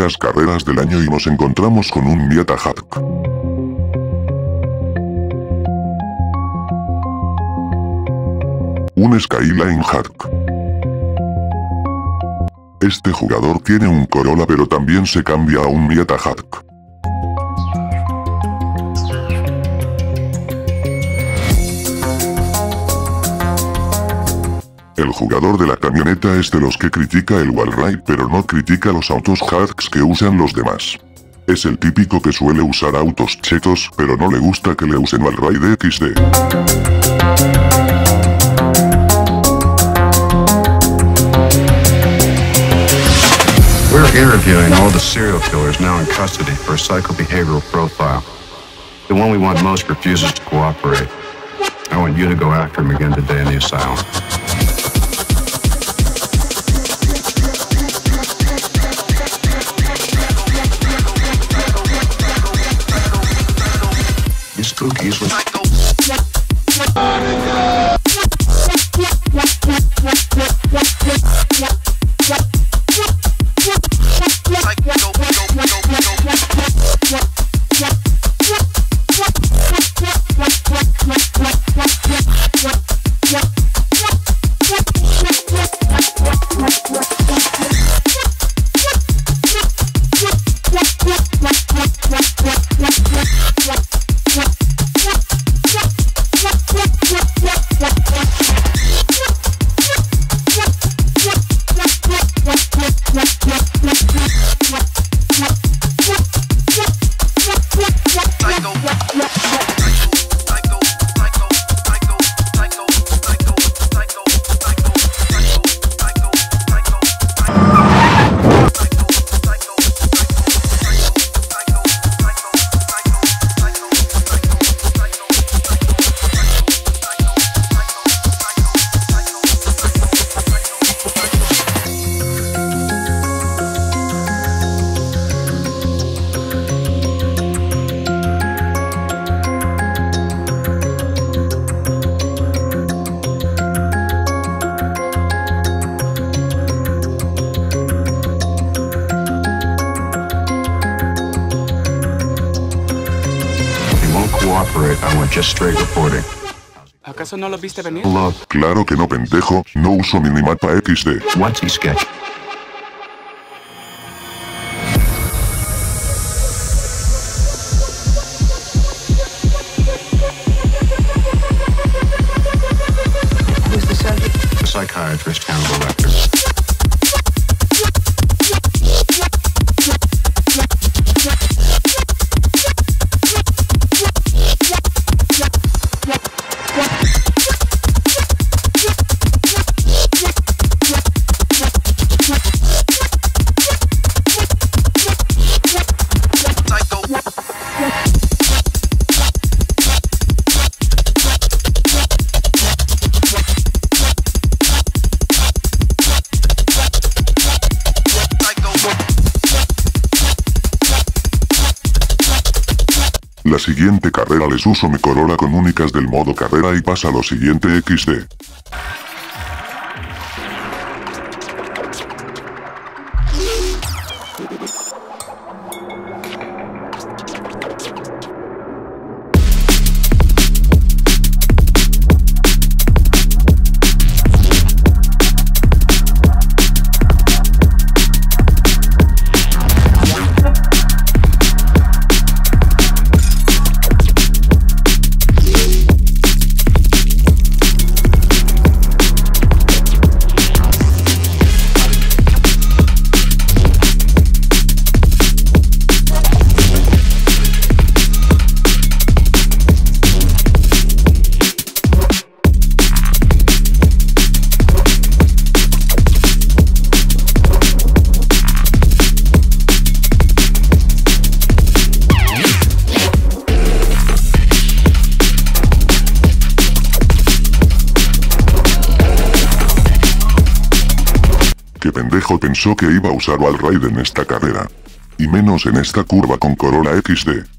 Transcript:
primeras carreras del año y nos encontramos con un Miata Hack. Un Skyline Hack. Este jugador tiene un Corolla pero también se cambia a un Miata Hack. El jugador de la camioneta es de los que critica el wallride pero no critica los autos hacks que usan los demás. Es el típico que suele usar autos chetos pero no le gusta que le usen wallride XD. We're interviewing all the serial killers now in custody for a psychobehavioral profile. The one we want most refuses to cooperate. I want you to go after him again today in the asylum. These cookies with... I want just straight reporting. ¿Acaso no lo viste venir? Claro que no, pendejo, no uso minimapa XD. What's he sketch? Who's the subject? The psychiatrist Hannibal Lecter. La siguiente carrera les uso mi Corolla con únicas del modo carrera y pasa lo siguiente XD. ¿Qué pendejo pensó que iba a usar wallride en esta carrera? Y menos en esta curva con Corolla XD.